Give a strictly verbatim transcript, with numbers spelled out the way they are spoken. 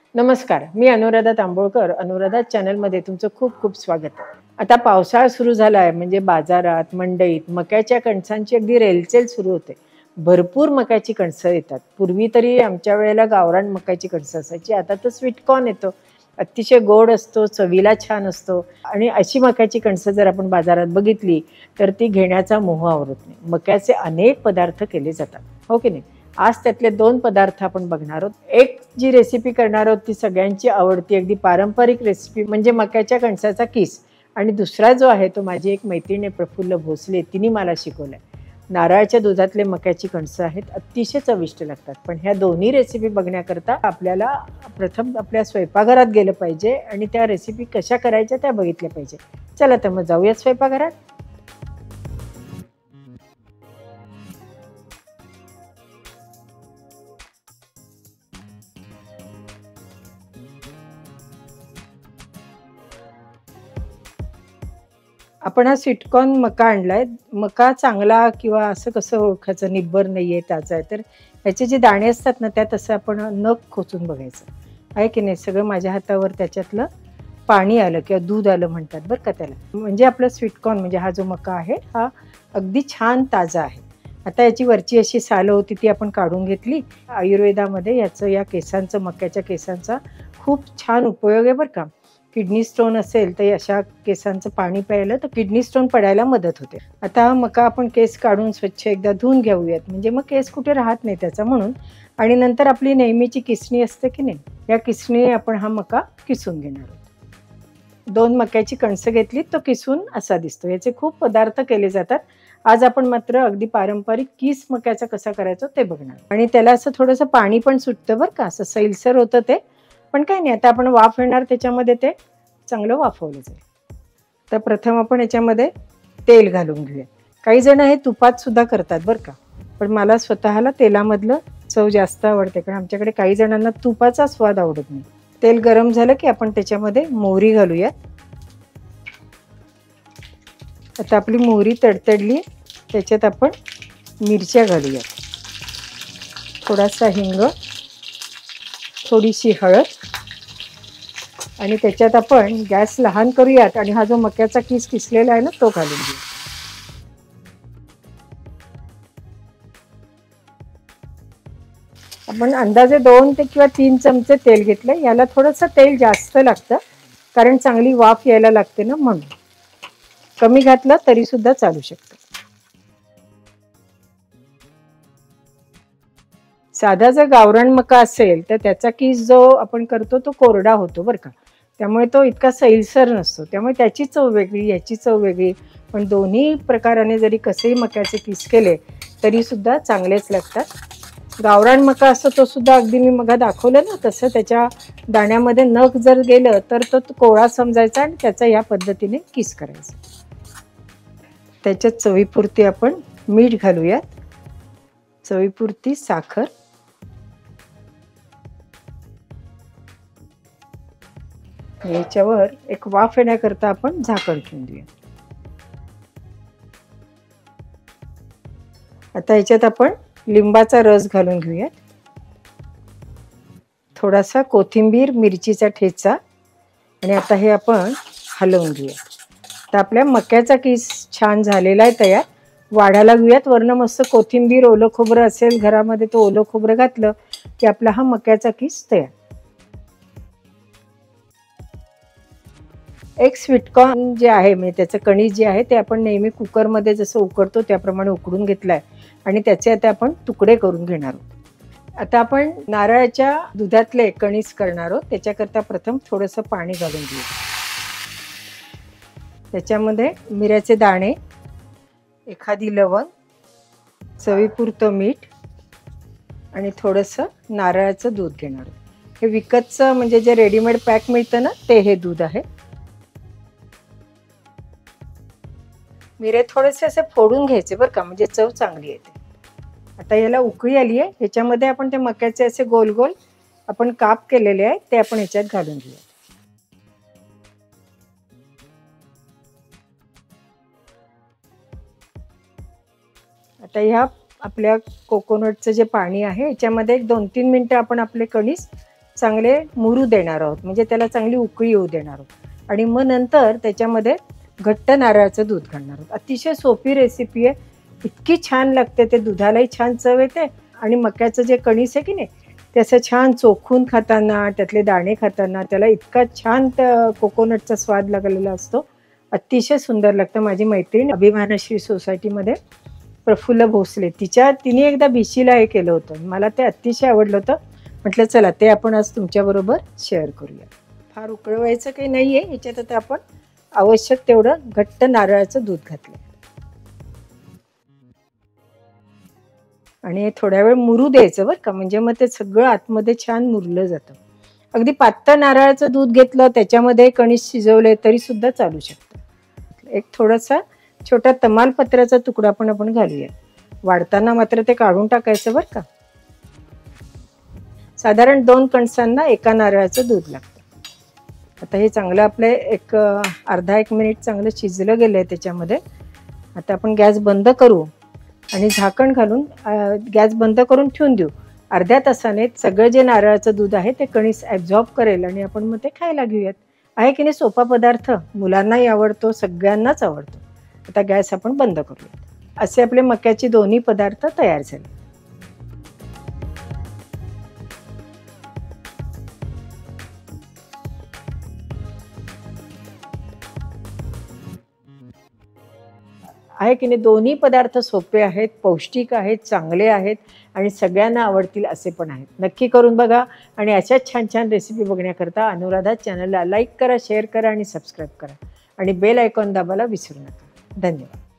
नमस्कार, मी अनुराधा तांबोळकर. अनुराधा चॅनलमध्ये तुमचं खूप खूप स्वागत आहे. आता पावसाळा सुरू झाला आहे, म्हणजे बाजारात, मंडईत मक्याच्या कणसांची अगदी रेलचेल सुरू होते. भरपूर मक्याची कणसं येतात. पूर्वी तरी आमच्या वेळेला गावरान मक्याची कणसं असायची. आता तर स्वीटकॉर्न येतो. अतिशय गोड असतो, चवीला छान असतो आणि अशी मक्याची कणसं जर आपण बाजारात बघितली तर ती घेण्याचा मोह आवरत नाही. मक्याचे अनेक पदार्थ केले जातात, हो की नाही? आज त्यातले दोन पदार्थ आपण बघणार आहोत. एक जी रेसिपी करणार आहोत ती सगळ्यांची आवडती अगदी पारंपरिक रेसिपी म्हणजे मक्याच्या कणसाचा किस. आणि दुसरा जो आहे तो माझी एक मैत्रीण आहे प्रफुल्ल भोसले, तिने मला शिकवलाय. नारळाच्या दुधातले मक्याची कणसं आहेत, अतिशय चविष्ट लागतात. पण ह्या दोन्ही रेसिपी बघण्याकरता आपल्याला प्रथम आपल्या स्वयंपाकघरात गेलं पाहिजे आणि त्या रेसिपी कशा करायच्या त्या बघितल्या पाहिजे. चला तर मग जाऊयात स्वयंपाकघरात. आपण हा स्वीटकॉर्न मका आणलाय. मका चांगला किंवा असं कसं ओळखायचं, निब्बर नाहीये, ताजा आहे? तर ह्याचे जे दाणे असतात ना, त्यात असं आपण नख खोचून बघायचं, आहे की नाही? सगळं माझ्या हातावर त्याच्यातलं पाणी आलं किंवा दूध आलं म्हणतात बरं का त्याला. म्हणजे आपलं स्वीटकॉर्न म्हणजे हा जो मका आहे हा अगदी छान ताजा आहे. आता याची वरची अशी सालं होती ती आपण काढून घेतली. आयुर्वेदामध्ये याचं, या केसांचं, मक्याच्या केसांचा खूप छान उपयोग आहे बरं का. किडनी स्टोन असेल तर अशा केसांचं पाणी प्यायलं तर किडनी स्टोन पडायला मदत होते. आता हा मका आपण केस काढून स्वच्छ एकदा धुवून घेऊयात, म्हणजे मग केस कुठे राहत नाही त्याचा म्हणून. आणि नंतर आपली नेहमीची किसणी असते की नाही, या किसणीने आपण हा मका किसून घेणार आहोत. दोन मक्याची कणसं घेतली, तो किसून असा दिसतो. याचे खूप पदार्थ केले जातात. आज आपण मात्र अगदी पारंपरिक किस मक्याचा कसा करायचा ते बघणार. आणि त्याला असं थोडंसं पाणी पण सुटतं बरं का, असं सैलसर होतं ते. पण काही नाही, आता आपण वाफ येणार त्याच्यामध्ये ते चांगलं वाफवलं जाईल. तर प्रथम आपण याच्यामध्ये तेल घालून घेऊया. काही जण हे तुपात सुद्धा करतात बरं का, पण मला स्वतःला तेलामधलं चव जास्त आवडते, कारण आमच्याकडे काही जणांना तुपाचा स्वाद आवडत नाही. तेल गरम झालं की आपण त्याच्यामध्ये मोहरी घालूयात. आता आपली मोहरी तडतडली, त्याच्यात आपण मिरच्या घालूयात, थोडासा हिंग, थोडीशी हळद आणि त्याच्यात आपण गॅस लहान करूयात आणि हा जो मक्याचा किस किसलेला आहे ना तो घालून घेऊ. आपण अंदाजे दोन ते किंवा तीन चमचे तेल घेतले. याला थोडंसं तेल जास्त लागतं कारण चांगली वाफ यायला लागते ना, म्हणून. कमी घातलं तरी सुद्धा चालू शकतं. साधा जर गावरान मका असेल तर त्याचा किस जो आपण करतो तो कोरडा होतो बरं का, त्यामुळे तो इतका सैलसर नसतो. त्यामुळे त्याची चव वेगळी, याची चव वेगळी. पण दोन्ही प्रकाराने जरी कसेही मक्याचे किस केले तरी सुद्धा चांगलेच लागतात. गावरान मका असतो तो सुद्धा अगदी मी मग दाखवलं ना तसं, त्याच्या दाण्यामध्ये नख जर गेलं तर तो कोळा समजायचा आणि त्याचा या पद्धतीने किस करायचा. त्याच्यात चवीपुरती आपण मीठ घालूयात, चवीपुरती साखर, याच्यावर एक वाफ येण्याकरता आपण झाकण ठेवून देऊया. आता याच्यात आपण लिंबाचा रस घालून घेऊयात, थोडासा कोथिंबीर, मिरचीचा ठेचा आणि आता हे आपण हलवून घेऊया. तर आपल्या मक्याचा किस छान झालेला आहे तयार. वाढायला घेऊयात. वरनं मस्त कोथिंबीर, ओलं खोबरं असेल घरामध्ये तो ओलं खोबरं घातलं की आपला हा मक्याचा किस तयार. एक स्वीटकॉर्न जे आहे म्हणजे त्याचं कणीस जे आहे ते आपण नेहमी कुकरमध्ये जसं उकडतो त्याप्रमाणे उकडून घेतलं आहे आणि त्याचे आता आपण तुकडे करून घेणार आहोत. आता आपण नारळाच्या दुधातले कणीस करणार आहोत. त्याच्याकरता प्रथम थोडंसं पाणी घालून घेऊ. त्याच्यामध्ये मिऱ्याचे दाणे, एखादी लवंग, चवीपुरतं मीठ आणि थोडंसं नारळाचं दूध घेणार आहोत. हे विकतचं म्हणजे जे रेडीमेड पॅक मिळतं ना ते हे दूध आहे. मिरे थोडेसे असे फोडून घ्यायचे बरं का, म्हणजे चव चांगली येते. आता याला उकळी आली आहे. ह्याच्यामध्ये आपण ते मक्याचे असे गोल गोल आपण काप केलेले आहेत ते आपण ह्याच्यात घालून घेऊया. आता ह्या आपल्या कोकोनटचं जे पाणी आहे याच्यामध्ये एक दोन तीन मिनटं आपण आपले कणीस चांगले मुरू देणार आहोत, म्हणजे त्याला चांगली उकळी येऊ देणार आहोत आणि मग नंतर त्याच्यामध्ये घट्ट नारळाचं दूध घालणार आहोत. अतिशय सोपी रेसिपी आहे, इतकी छान लागते, ते दुधालाही छान चव येते आणि मक्याचं जे कणीस आहे की नाही ते असं छान चोखून खाताना, त्यातले दाणे खाताना त्याला इतका छान कोकोनटचा स्वाद लागलेला असतो, अतिशय सुंदर लागतं. माझी मैत्रीण अभिमानश्री सोसायटीमध्ये प्रफुल्ल भोसले, तिच्या तिने एकदा भिशीला हे केलं होतं, मला ते अतिशय आवडलं होतं. म्हटलं चला ते आपण आज तुमच्याबरोबर शेअर करूया. फार उकळवायचं काही नाही आहे, ह्याच्यात आता आपण आवश्यक तेवढं घट्ट नारळाचं दूध घातलं आणि थोड्या वेळ मुरू द्यायचं बरं का, म्हणजे मग ते सगळं आतमध्ये छान मुरलं जातं. अगदी पातळ नारळाचं दूध घेतलं, त्याच्यामध्ये कणीस शिजवले तरी सुद्धा चालू शकतं. एक थोडासा छोटा तमालपत्राचा तुकडा पण आपण घालूया. वाढताना मात्र ते काढून टाकायचं बरं का. साधारण दोन कणसांना एका नारळाचं दूध लागतं. आता हे चांगलं आपलं एक अर्धा एक मिनिट चांगलं शिजलं गेलं आहे त्याच्यामध्ये. आता आपण गॅस बंद करू आणि झाकण घालून गॅस बंद करून ठेवून देऊ. अर्ध्या तासाने सगळं जे नारळाचं दूध आहे ते कणीस ॲब्झॉर्ब करेल आणि आपण मग ते खायला घेऊयात. आहे की नाही सोपा पदार्थ, मुलांनाही आवडतो, सगळ्यांनाच आवडतो. आता गॅस आपण बंद करूयात. असे आपले मक्याचे दोन्ही पदार्थ तयार झाले. आहे की नाही, दोन्ही पदार्थ सोपे आहेत, पौष्टिक आहेत, चांगले आहेत आणि सगळ्यांना आवडतील असे पण आहेत. नक्की करून बघा आणि अशाच छान छान रेसिपी बघण्याकरता अनुराधा चॅनलला लाईक करा, शेअर करा आणि सबस्क्राईब करा आणि बेल आयकॉन दाबायला विसरू नका. धन्यवाद.